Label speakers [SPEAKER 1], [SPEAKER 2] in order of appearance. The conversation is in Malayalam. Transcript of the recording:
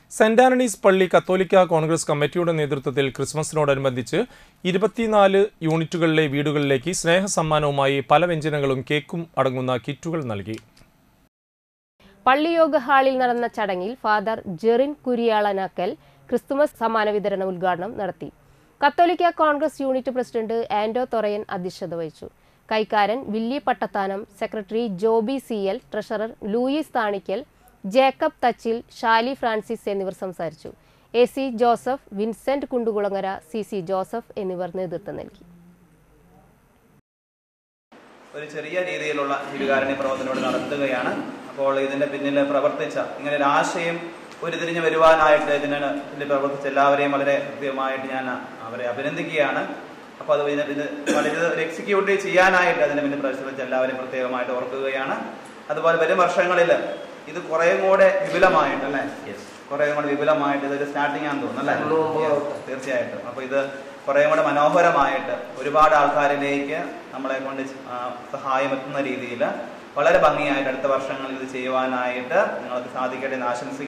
[SPEAKER 1] സെന്റ് ആന്റണീസ് പള്ളി കത്തോലിക്ക കോൺഗ്രസ് കമ്മിറ്റിയുടെ നേതൃത്വത്തിൽ ക്രിസ്മസിനോടനുബന്ധിച്ച് 24 യൂണിറ്റുകളിലെ വീടുകളിലേക്ക് സ്നേഹസമ്മാനവുമായി പല വ്യഞ്ജനങ്ങളും കേക്കും അടങ്ങുന്ന കിറ്റുകൾ നൽകി.
[SPEAKER 2] പള്ളിയോഗ ഹാളിൽ നടന്ന ചടങ്ങിൽ ഫാദർ ജെറിൻ കുരിയാളനാക്കൽ ക്രിസ്തുമസ് സമ്മാന വിതരണ ഉദ്ഘാടനം നടത്തി. കത്തോലിക്ക Congress unit president Ando Thorayan അധ്യക്ഷത വഹിച്ചു. കൈക്കാരൻ Willy Pattathanam, secretary Joby CL, treasurer Louis Thanikkal, Jacob Thachil, Shaly Francis എന്നിവർ സംസാരിച്ചു. AC ജോസഫ്, വിൻസെന്റ് കുണ്ടുകുളങ്ങര, CC ജോസഫ് എന്നിവർ നേതൃത്വം നൽകി.
[SPEAKER 3] ഒരു ചെറിയ രീതിയിലുള്ള ജീവകാരുണ്യ പ്രവർത്തനം നടത്തുകയാണ്. അപ്പോൾ ഇതിന്റെ പിന്നിൽ പ്രവർത്തിച്ച ഇങ്ങനെ ഒരു ആശയം ഉരുത്തിരിഞ്ഞു വരുവാനായിട്ട് ഇതിന് പ്രവർത്തിച്ച എല്ലാവരെയും വളരെ കൃത്യമായിട്ട് ഞാൻ അവരെ അഭിനന്ദിക്കുകയാണ്. അപ്പോൾ അത് വളരെ ഒരു എക്സിക്യൂട്ടീവ് ചെയ്യാനായിട്ട് അതിന് പിന്നിൽ പരിശ്രമിച്ച എല്ലാവരെയും പ്രത്യേകമായിട്ട് ഓർക്കുകയാണ്. അതുപോലെ വരും വർഷങ്ങളിൽ ഇത് കുറേയും കൂടെ വിപുലമായിട്ട് അല്ലേ, കുറേയും കൂടെ വിപുലമായിട്ട് ഇതൊരു സ്റ്റാർട്ടിംഗ് ആണെന്ന് തോന്നുന്നു അല്ലേ? തീർച്ചയായിട്ടും. അപ്പോൾ ഇത് കുറേയും കൂടെ മനോഹരമായിട്ട് ഒരുപാട് ആൾക്കാരിലേക്ക് നമ്മളെ കൊണ്ട് സഹായം എത്തുന്ന രീതിയിൽ വളരെ ഭംഗിയായിട്ട് അടുത്ത വർഷങ്ങളിൽ ഇത് ചെയ്യുവാനായിട്ട് നിങ്ങൾക്ക് സാധിക്കട്ടെ എന്ന് ആശംസിക്കുന്നു.